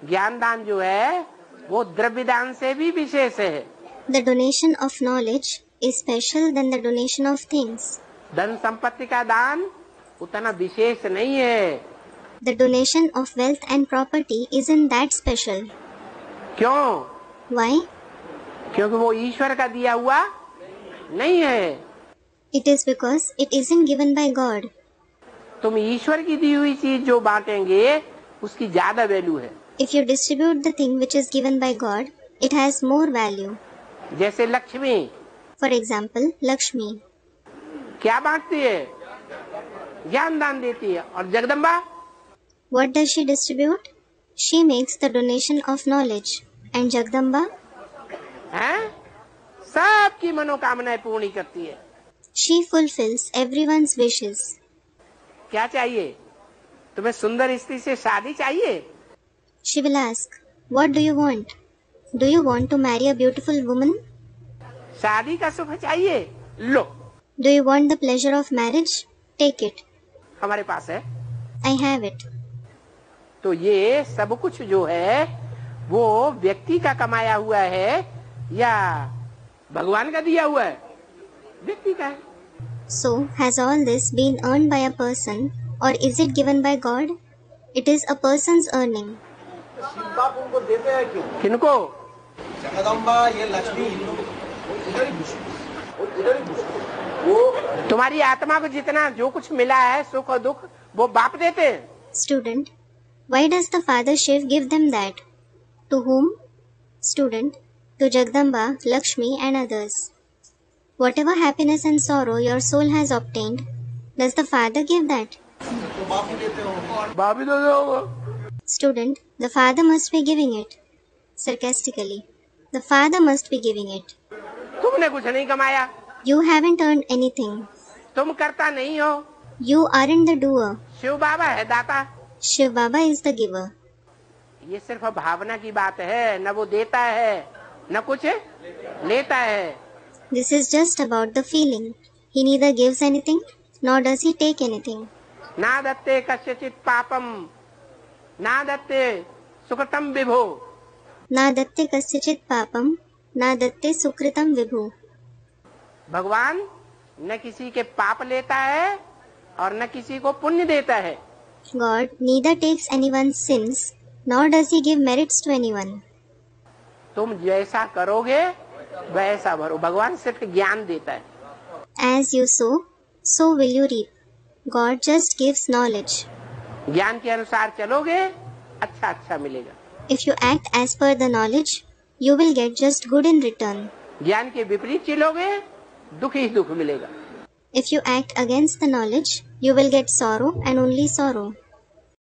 ज्ञान दान जो है वो द्रव्य दान से भी विशेष है. The donation of knowledge is special than the donation of things. धन संपत्ति का दान उतना विशेष नहीं है. The donation of wealth and property isn't that special. क्यों? Why? क्योंकि वो ईश्वर का दिया हुआ नहीं है. It is because it isn't given by God. तुम ईश्वर की दी हुई चीज जो बांटेंगे उसकी ज्यादा वैल्यू है. If you distribute the thing which is given by God, it has more value. जैसे लक्ष्मी. For example, Lakshmi. क्या बांटती है? ज्ञान दान देती है. और Jagdamba? What does she distribute? She makes the donation of knowledge. And Jagdamba? हैं? सबकी मनोकामनाएं पूर्ण करती है. She fulfills everyone's wishes. क्या चाहिए? तुम्हें सुंदर स्त्री से शादी चाहिए? She will ask, what do you want? Do you want to marry a beautiful woman? शादी का सुख चाहिए? लो. Do you want the pleasure of marriage? Take it. हमारे पास है. I have it. तो ये सब कुछ जो है वो व्यक्ति का कमाया हुआ है या भगवान का दिया हुआ है? व्यक्ति का है. So, has all this been earned by a person or is it given by God? It is a person's earning. बाप उनको देते हैं क्यों? किनको? जगदम्बा, ये लक्ष्मी, इधर ही घुसो. वो तुम्हारी आत्मा को जितना जो कुछ मिला है सुख और दुख वो बाप देते हैं. Student, why does the Father Shiv give them that? To whom? Student, to Jagdamba, Lakshmi and others. Whatever happiness and sorrow your soul has obtained, does the Father give that? तो बाप ही देते हो. बाप ही दे होगा. Student, the Father must be giving it. Sarcastically, the Father must be giving it. तुमने कुछ नहीं कमाया. You haven't earned anything. तुम करता नहीं हो. You aren't the doer. Shiv बाबा है दाता. Shiv Baba is the giver. ये सिर्फ भावना की बात है. न वो देता है न कुछ लेता है. This is just about the feeling. He neither gives anything nor does he take anything. ना दत्ते कस्यचित् पापम ना दत्ते सुकृतम विभो. Na datte kasyachit papam, na datte sukritam vibhu. भगवान न किसी के पाप लेता है और न किसी को पुण्य देता है. God neither takes anyone's sins nor does he give merits to anyone. तुम जैसा करोगे वैसा भरो. भगवान सिर्फ ज्ञान देता है. As you sow, so will you reap. God just gives knowledge. ज्ञान के अनुसार चलोगे अच्छा अच्छा मिलेगा. If you act as per the knowledge, you will get just good in return. ज्ञान के विपरीत चलोगे दुख ही दुख मिलेगा. If you act against the knowledge, you will get sorrow and only sorrow.